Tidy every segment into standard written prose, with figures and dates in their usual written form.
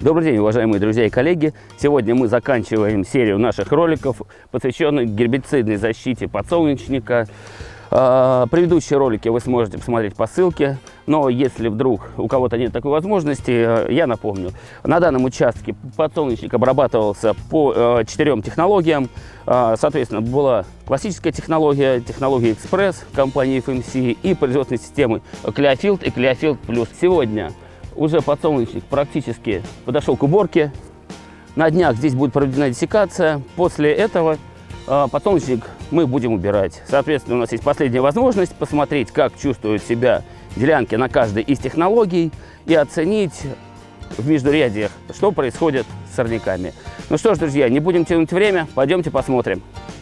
Добрый день, уважаемые друзья и коллеги! Сегодня мы заканчиваем серию наших роликов, посвященных гербицидной защите подсолнечника. Предыдущие ролики вы сможете посмотреть по ссылке, но если вдруг у кого-то нет такой возможности, я напомню. На данном участке подсолнечник обрабатывался по 4 технологиям. Соответственно, была классическая технология, технология экспресс компании FMC и производственной системы Clearfield и Clearfield Plus. Сегодня уже подсолнечник практически подошел к уборке. На днях здесь будет проведена диссекация. После этого подсолнечник мы будем убирать. Соответственно, у нас есть последняя возможность посмотреть, как чувствуют себя делянки на каждой из технологий и оценить в междурядьях, что происходит с сорняками. Ну что ж, друзья, не будем тянуть время, пойдемте посмотрим.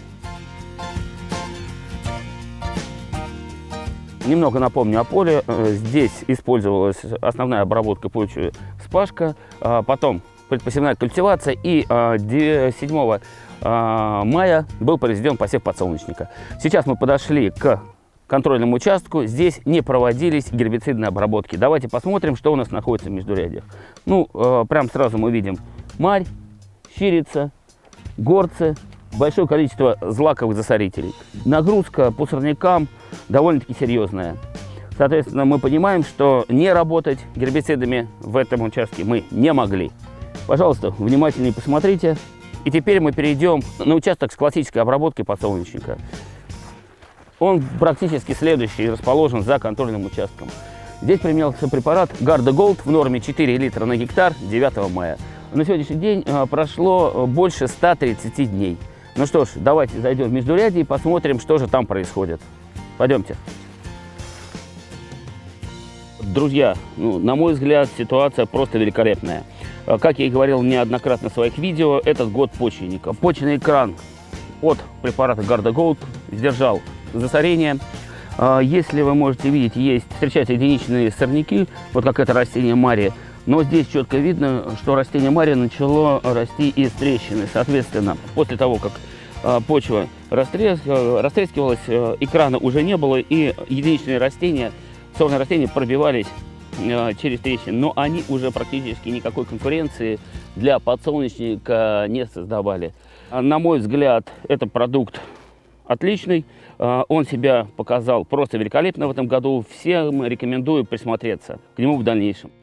Немного напомню о поле. Здесь использовалась основная обработка почвы вспашка, потом предпосевная культивация, и 7 мая был произведен посев подсолнечника. Сейчас мы подошли к контрольному участку. Здесь не проводились гербицидные обработки. Давайте посмотрим, что у нас находится в междурядьях. Ну, прям сразу мы видим марь, щирица, горцы, большое количество злаковых засорителей. Нагрузка по сорнякам довольно-таки серьезная. Соответственно, мы понимаем, что не работать гербицидами в этом участке мы не могли. Пожалуйста, внимательнее посмотрите. И теперь мы перейдем на участок с классической обработкой подсолнечника. Он практически следующий, расположен за контрольным участком. Здесь применялся препарат Garda Gold в норме 4 литра на гектар 9 мая. На сегодняшний день прошло больше 130 дней. Ну что ж, давайте зайдем в междурядье и посмотрим, что же там происходит. Пойдемте. Друзья, на мой взгляд, ситуация просто великолепная. Как я и говорил неоднократно в своих видео, этот год почвенника. Почвенный экран от препарата Garda Gold сдержал засорение. Если вы можете видеть, встречаются единичные сорняки, вот как это растение мария. Но здесь четко видно, что растение мария начало расти из трещины. Соответственно, после того, как почва растрескивалась, экрана уже не было, и единичные растения, сорные растения пробивались через трещины. Но они уже практически никакой конкуренции для подсолнечника не создавали. На мой взгляд, этот продукт отличный. Он себя показал просто великолепно в этом году. Всем рекомендую присмотреться к нему в дальнейшем.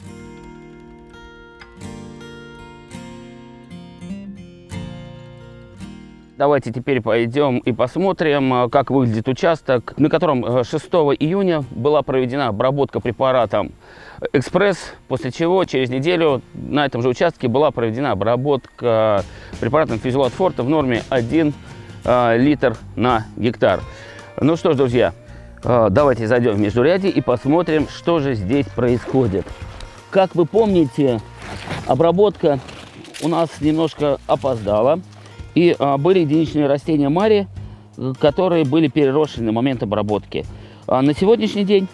Давайте теперь пойдем и посмотрим, как выглядит участок, на котором 6 июня была проведена обработка препаратом экспресс, после чего через неделю на этом же участке была проведена обработка препаратом Физулат Форте в норме 1 литр на гектар. Ну что ж, друзья, давайте зайдем в междурядье и посмотрим, что же здесь происходит. Как вы помните, обработка у нас немножко опоздала. И были единичные растения мария, которые были переросшие на момент обработки. На сегодняшний день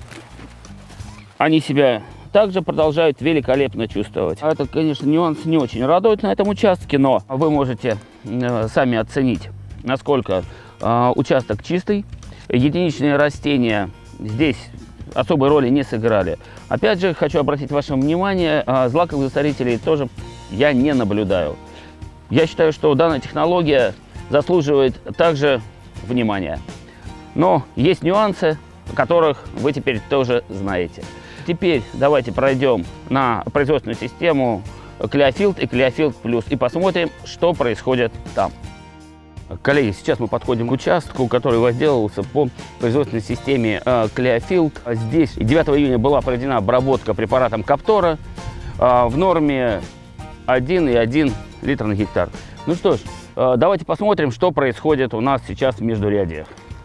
они себя также продолжают великолепно чувствовать. Это, конечно, нюанс не очень радует на этом участке, но вы можете сами оценить, насколько участок чистый. Единичные растения здесь особой роли не сыграли. Опять же, хочу обратить ваше внимание, злаковых засорителей тоже я не наблюдаю. Я считаю, что данная технология заслуживает также внимания. Но есть нюансы, о которых вы теперь тоже знаете. Теперь давайте пройдем на производственную систему Clearfield и Clearfield Plus и посмотрим, что происходит там. Коллеги, сейчас мы подходим к участку, который возделывался по производственной системе Clearfield. Здесь 9 июня была проведена обработка препаратом Каптора в норме 1,1 литр на гектар. Ну что ж, давайте посмотрим, что происходит у нас сейчас в междурядьях.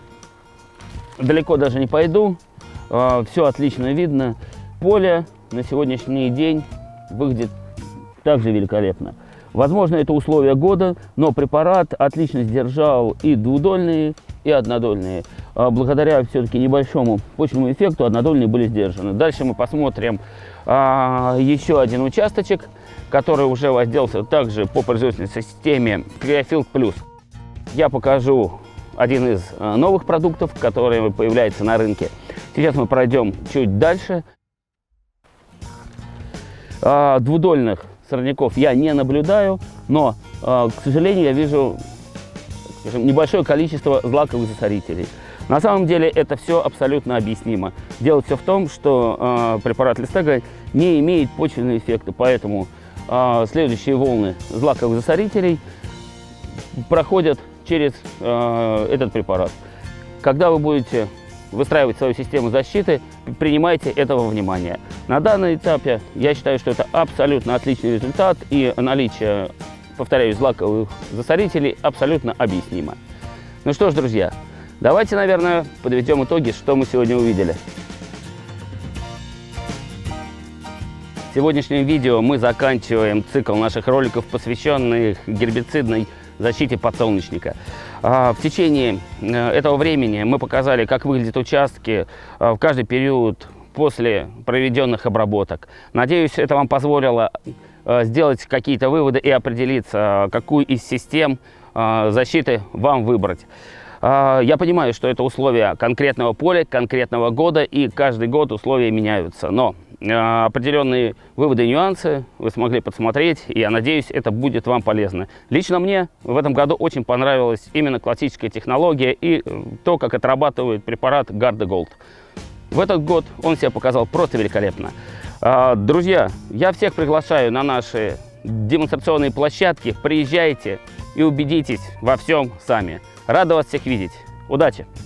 Далеко даже не пойду, все отлично видно. Поле на сегодняшний день выглядит также великолепно. Возможно, это условия года, но препарат отлично сдержал и двудольные, и однодольные. Благодаря все-таки небольшому почвенному эффекту однодольные были сдержаны. Дальше мы посмотрим еще один участочек, который уже возделался также по производственной системе Clearfield Plus. Я покажу один из новых продуктов, который появляется на рынке. Сейчас мы пройдем чуть дальше. Двудольных сорняков я не наблюдаю, но, к сожалению, я вижу, скажем, небольшое количество злаковых засорителей. На самом деле это все абсолютно объяснимо. Дело все в том, что препарат Листега не имеет почвенного эффекта, поэтому следующие волны злаковых засорителей проходят через этот препарат. Когда вы будете выстраивать свою систему защиты, принимайте этого во внимание. На данном этапе я считаю, что это абсолютно отличный результат, и наличие, повторяюсь, злаковых засорителей абсолютно объяснимо. Ну что ж, друзья, давайте, наверное, подведем итоги, что мы сегодня увидели. В сегодняшнем видео мы заканчиваем цикл наших роликов, посвященных гербицидной защите подсолнечника. В течение этого времени мы показали, как выглядят участки в каждый период после проведенных обработок. Надеюсь, это вам позволило сделать какие-то выводы и определиться, какую из систем защиты вам выбрать. Я понимаю, что это условия конкретного поля, конкретного года, и каждый год условия меняются. Но определенные выводы и нюансы вы смогли подсмотреть, и я надеюсь, это будет вам полезно. Лично мне в этом году очень понравилась именно классическая технология и то, как отрабатывает препарат Garda Gold. В этот год он себя показал просто великолепно. Друзья, я всех приглашаю на наши демонстрационные площадки. Приезжайте и убедитесь во всем сами. Рада вас всех видеть. Удачи!